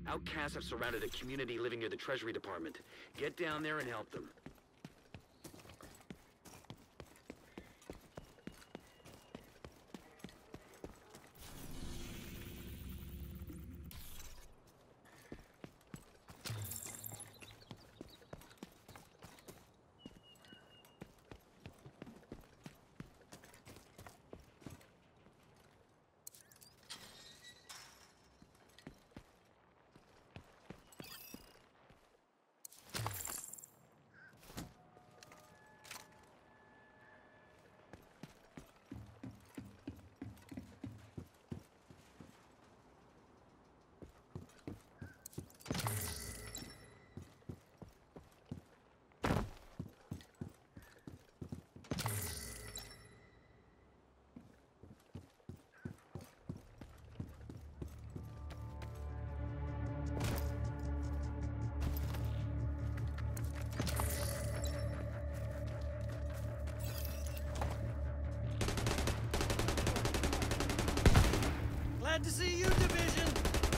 Outcasts have surrounded a community living near the Treasury Department. Get down there and help them. Glad to see you, Division!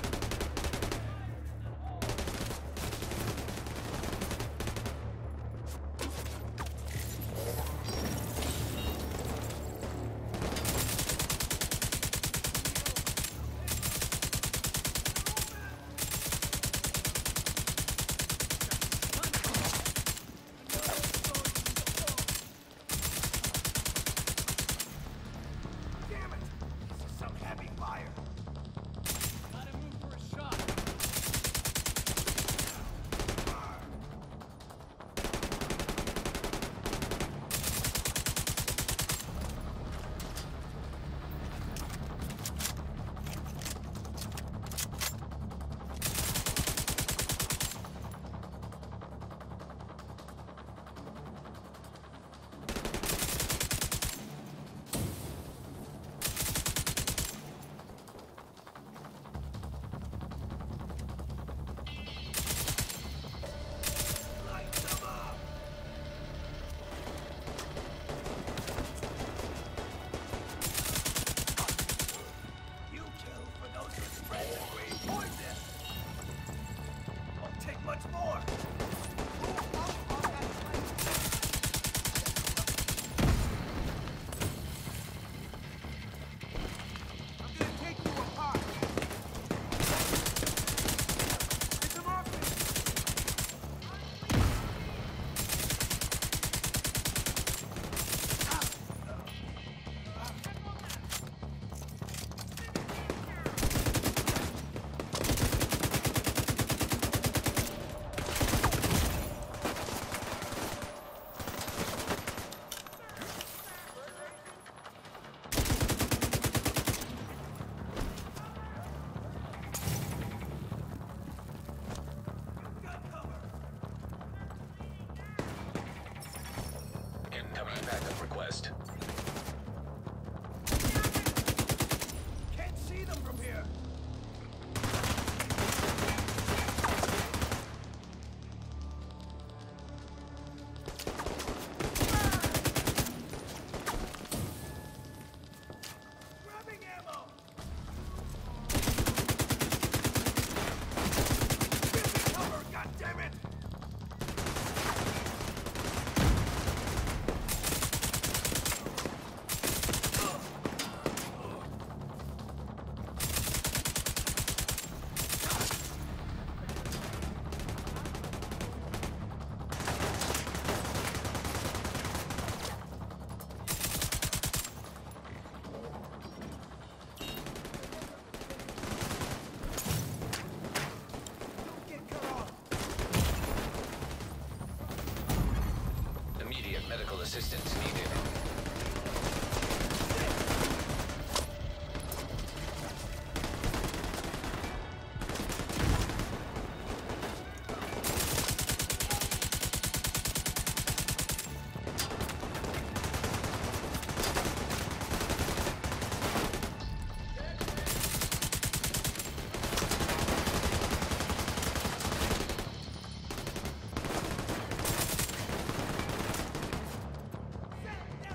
Incoming backup request. Can't see them from here! Grabbing ammo! Give me cover, goddammit! Immediate medical assistance needed. Set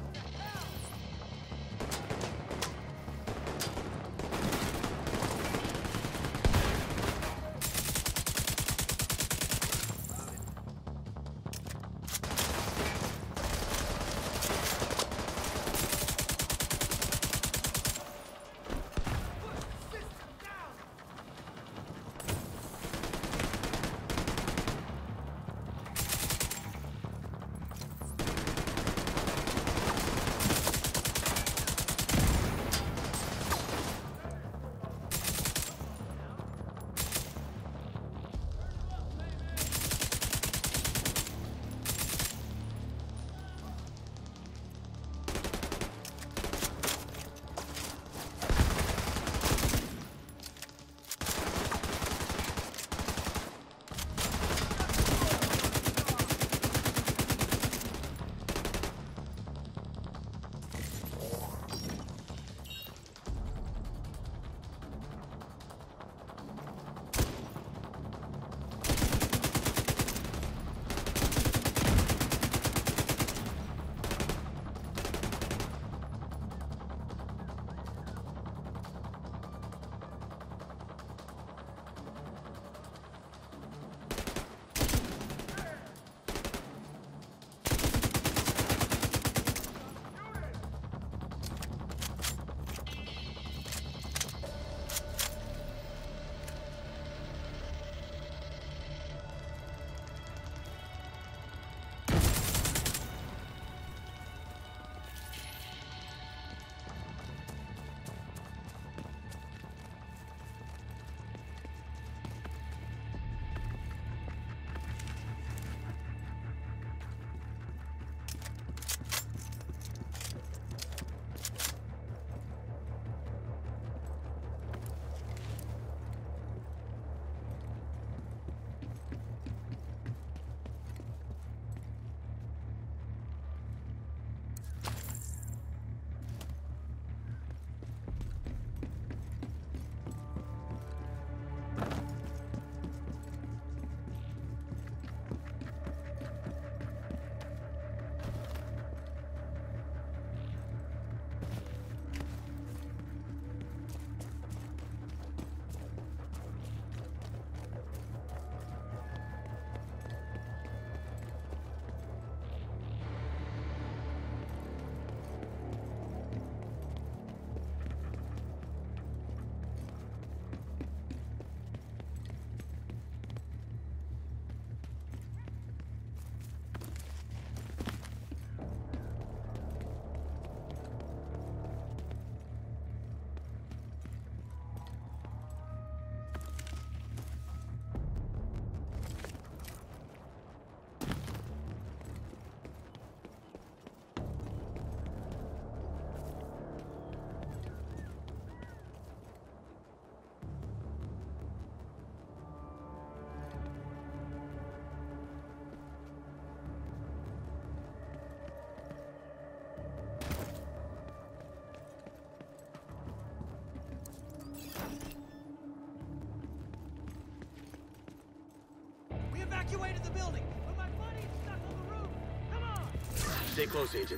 evacuated the building, but my buddy's stuck on the roof. Come on! Stay close, Agent.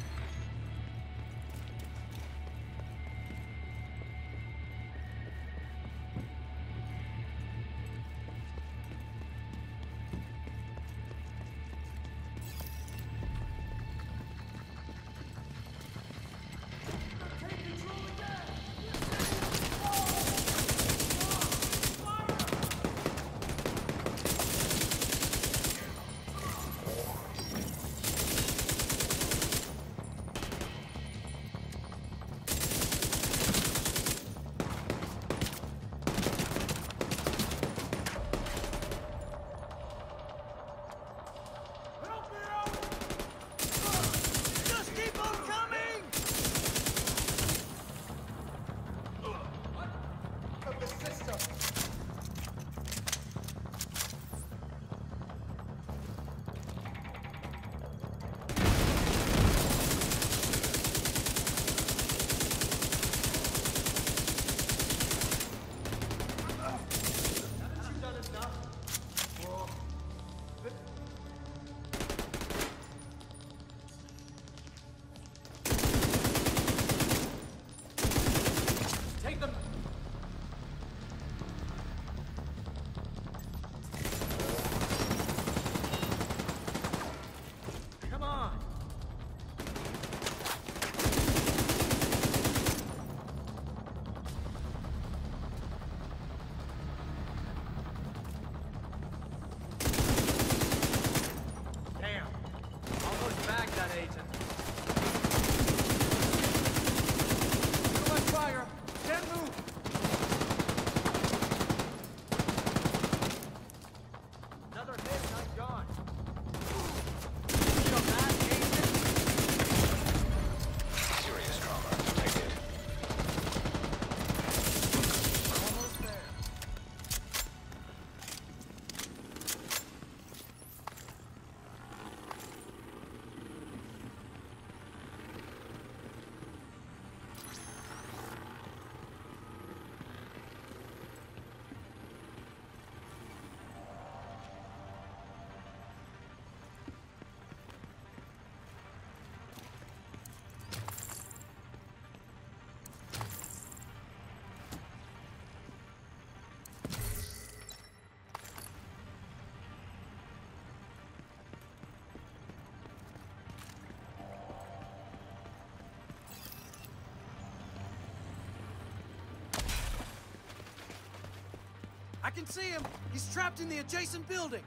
Just keep on coming! Of the system. Haven't you done enough? Well, take them. Come on. Damn. Almost bagged that agent. Too much fire. Can't move. Another hit and I'm gone. Feel that, agent? Serious trauma detected. Almost there. I can see him. He's trapped in the adjacent building.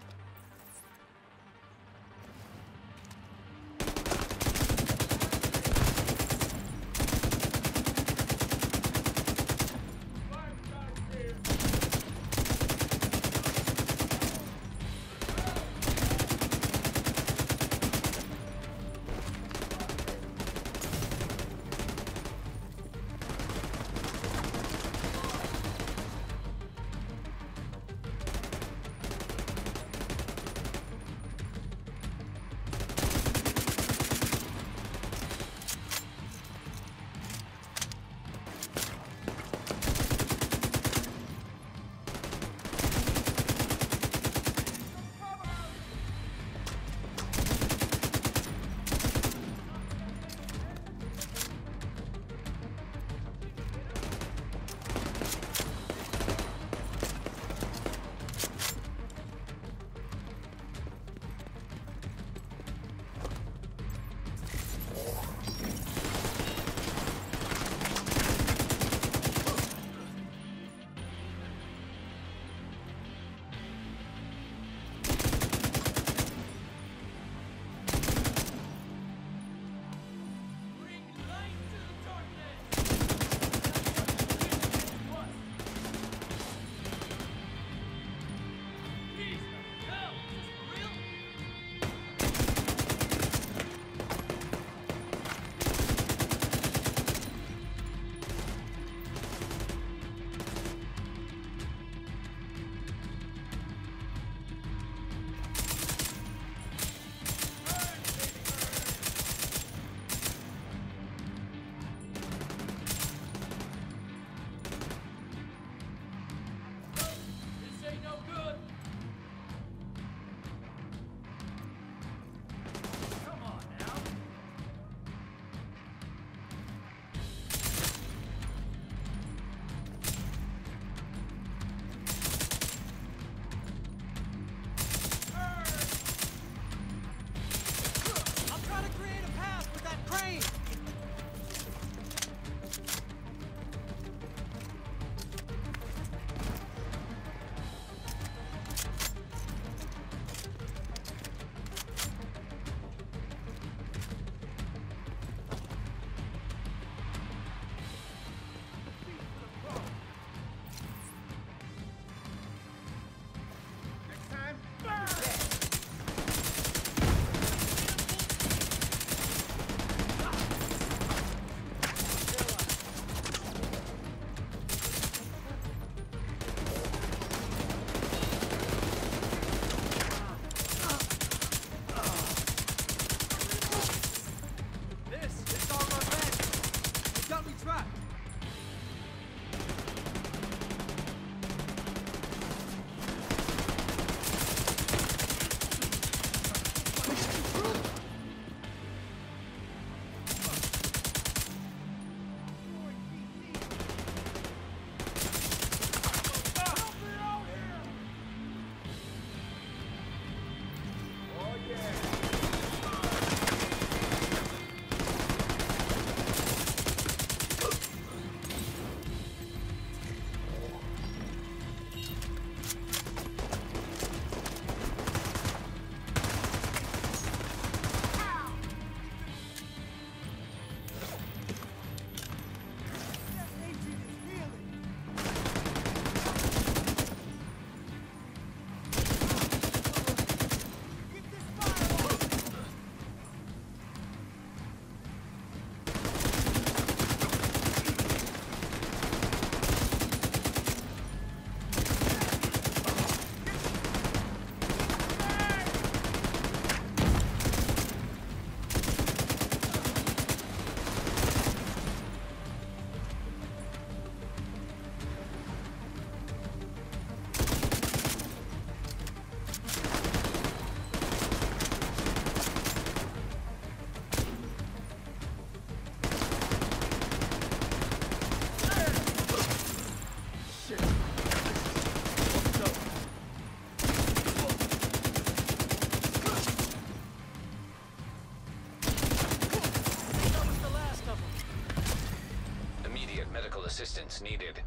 Assistance needed.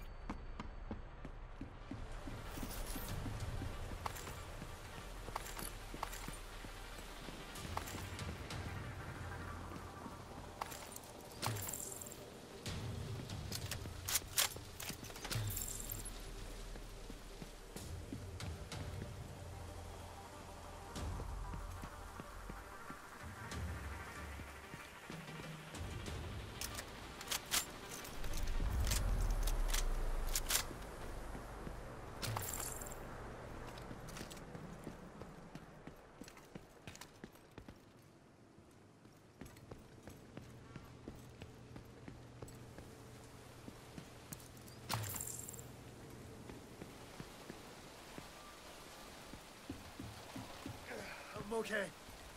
I'm okay.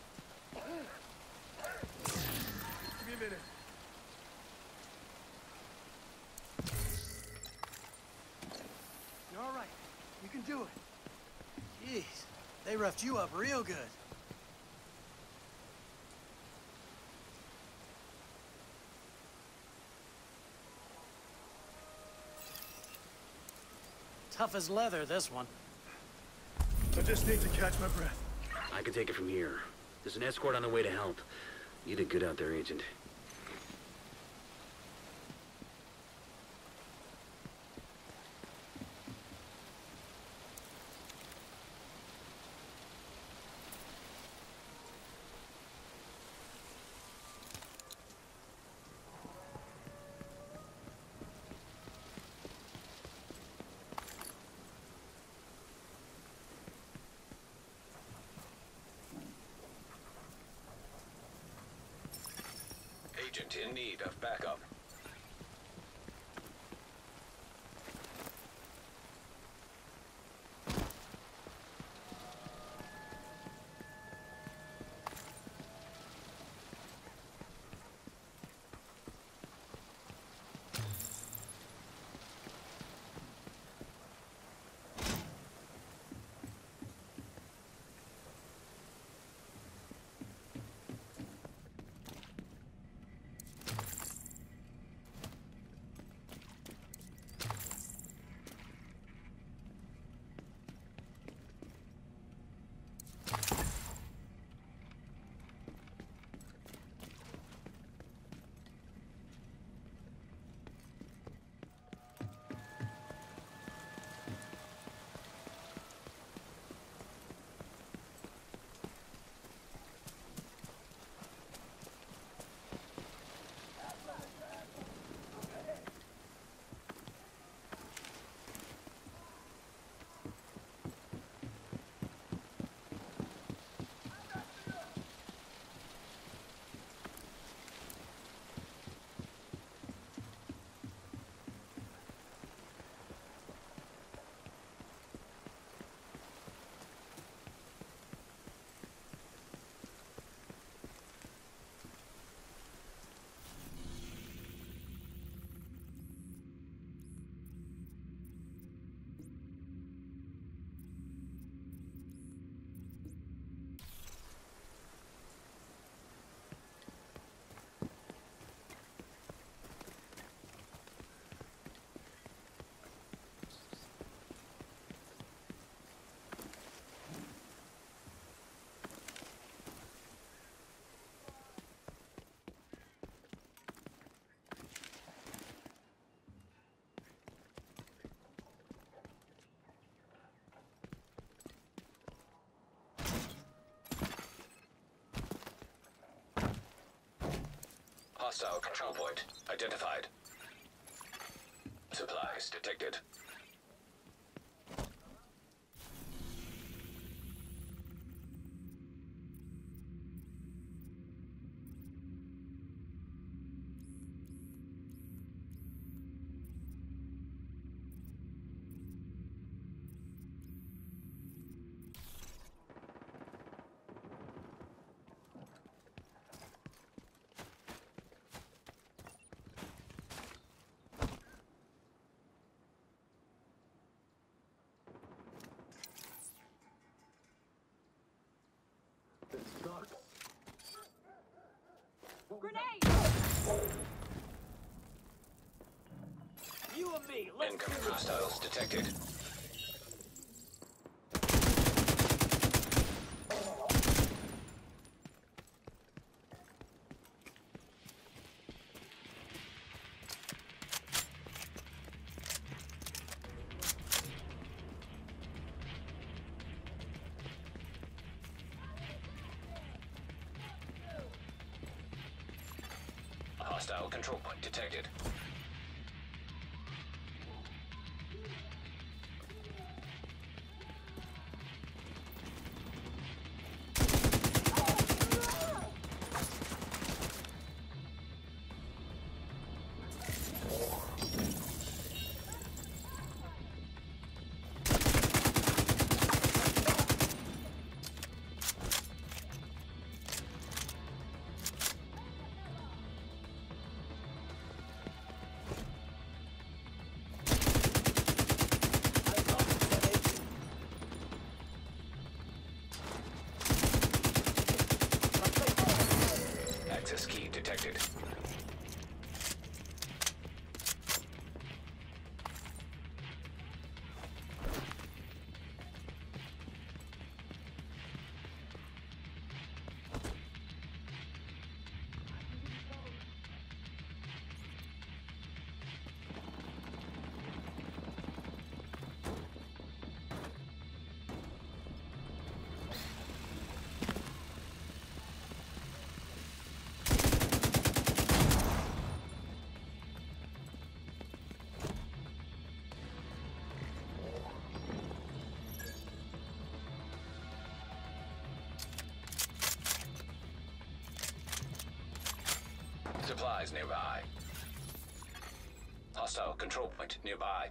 Give me a minute. You're all right. You can do it. Jeez, they roughed you up real good. Tough as leather, this one. I just need to catch my breath. I can take it from here. There's an escort on the way to help. You did good out there, Agent. Agent in need of backup. Hostile control point identified. Supplies detected. Follow me. Let's Incoming hostiles detected. Hostile control point detected. Access key detected. Supplies nearby. Hostile control point nearby.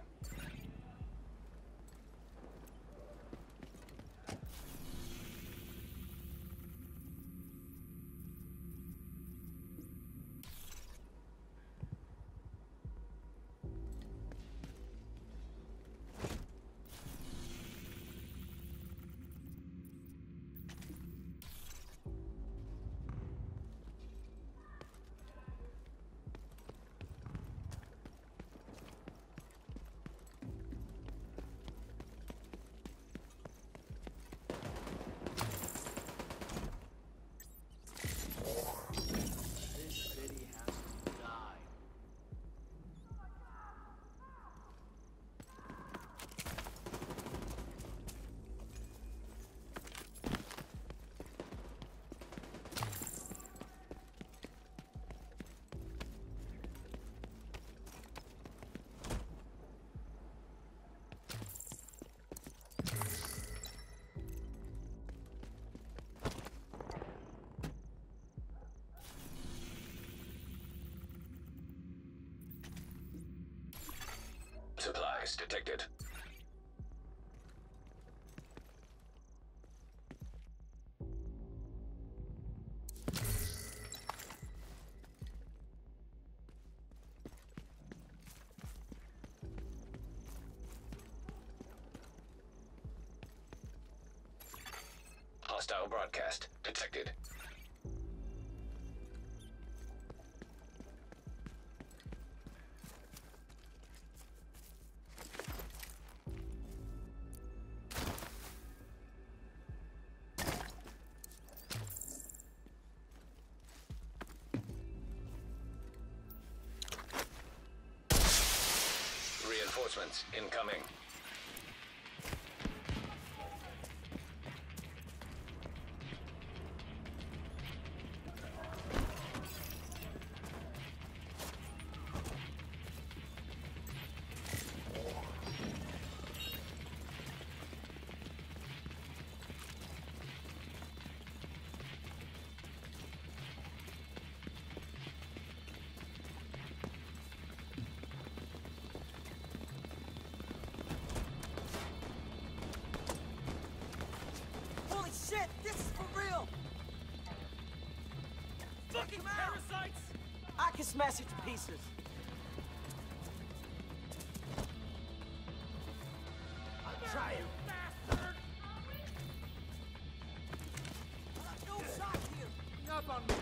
This city has to die. Supplies detected. Hostile broadcast detected. Reinforcements incoming. Holy shit! This is for real! Fucking parasites! I can smash it to pieces. I'm trying. Bastard! No shot here. Up on me.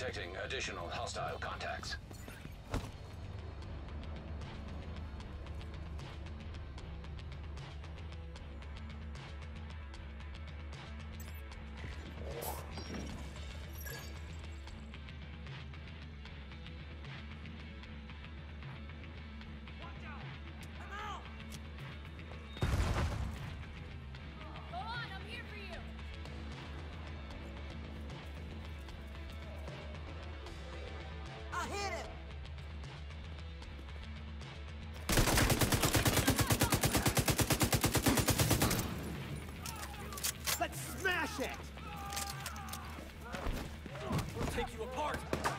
Detecting additional hostile contacts. Go on, I'm here for you. I hit him! Let's smash it! We'll take you apart.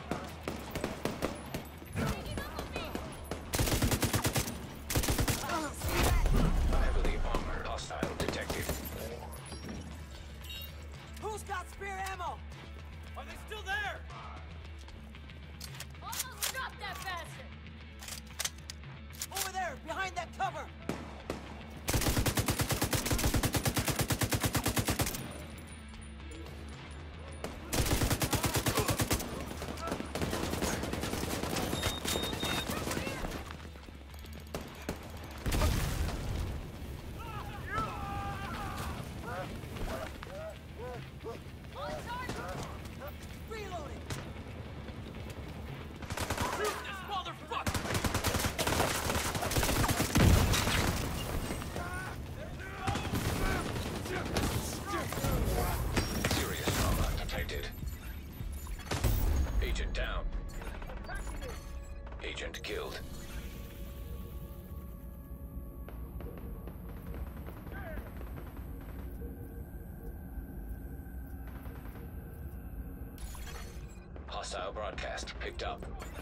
Heavily armored hostile detected. Who's got spare ammo? Are they still there? Almost dropped that bastard. Over there, behind that cover! On target. Reloading! Shoot this motherfucker. Serious trauma detected. Agent down. Agent killed. Hostile broadcast picked up.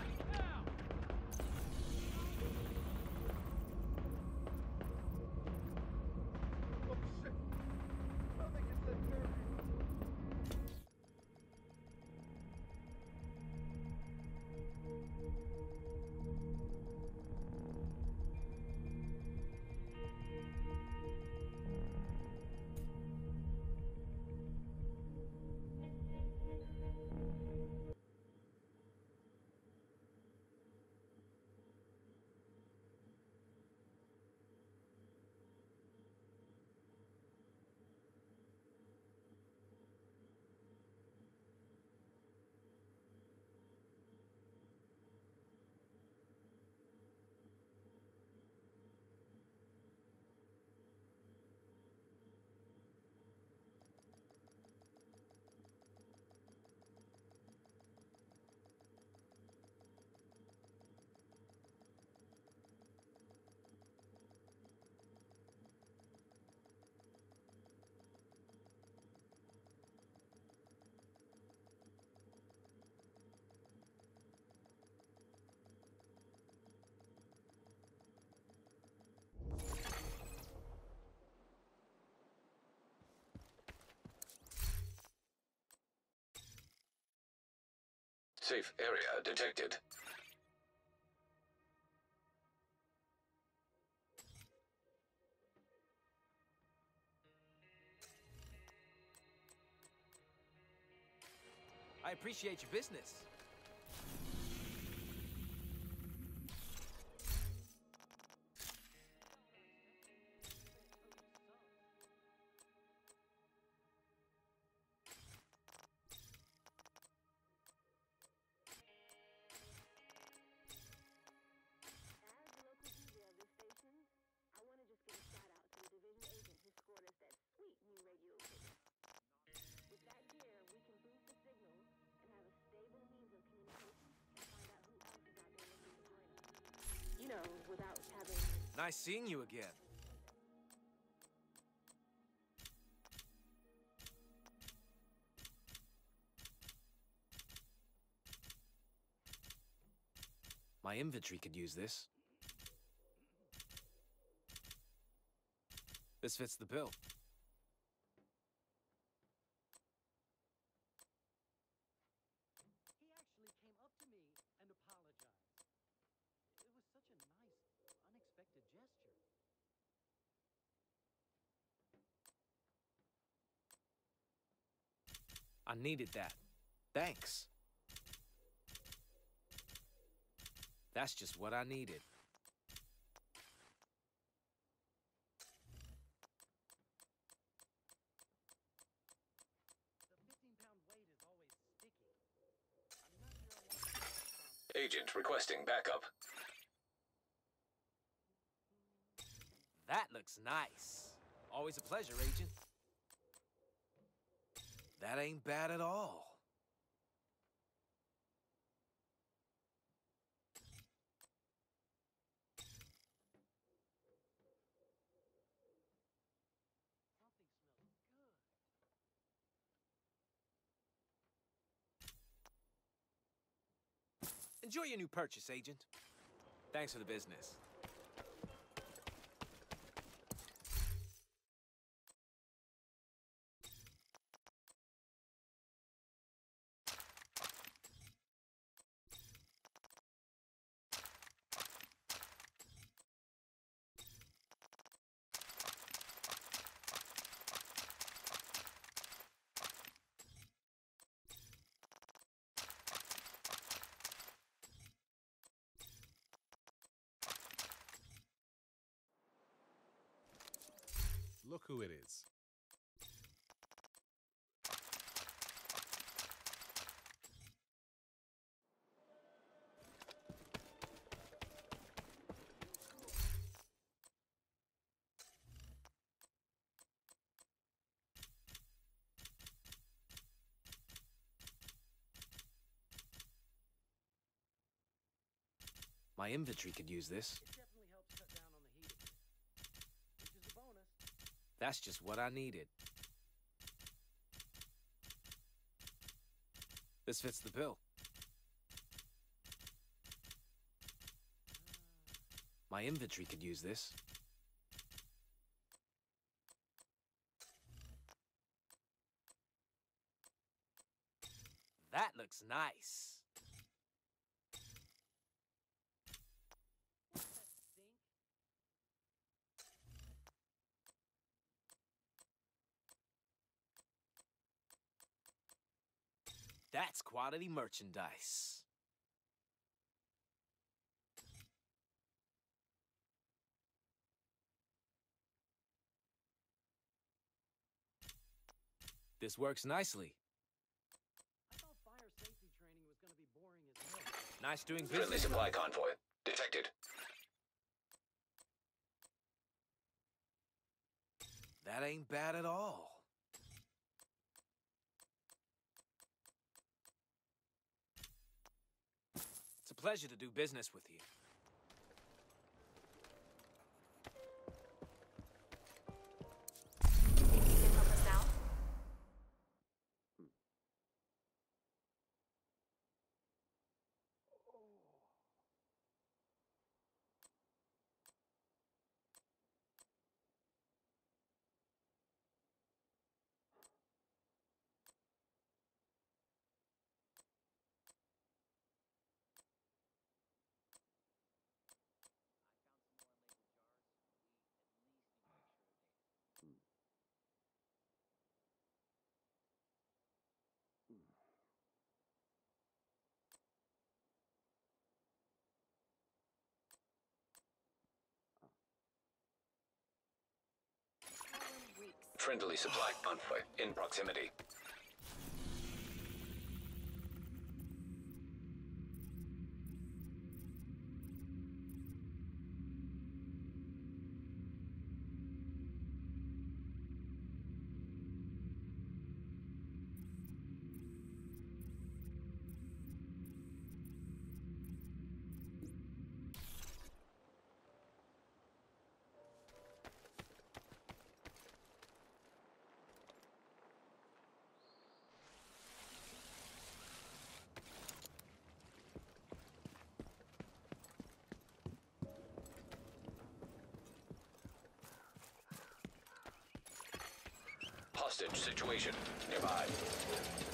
Safe area detected. I appreciate your business. As the local DJ of this station, I want to just give a shout out to the division agent who scored us that sweet new radio equipment. With that gear, we can boost the signal and have a stable means of communication and find out who else is out there looking to join us. You know, without having... Nice seeing you again. My inventory could use this. This fits the bill. He actually came up to me and apologized. It was such a nice, unexpected gesture. I needed that. Thanks. That's just what I needed. The 15-pound weight is always sticky. I'm not sure I want to be responsible. Agent requesting backup. That looks nice. Always a pleasure, Agent. That ain't bad at all. Coffee smells good. Enjoy your new purchase, Agent. Thanks for the business. Look who it is. My inventory could use this. It definitely helps cut down on the heat a bit, which is a bonus. That's just what I needed. This fits the bill. My inventory could use this. That looks nice. That stink. That's quality merchandise. This works nicely. I thought fire safety training was going to be boring as hell. Nice doing Friendly business. supply convoy detected. That ain't bad at all. It's a pleasure to do business with you. Think you can help us out? Friendly supply convoy in proximity. Hostage situation nearby.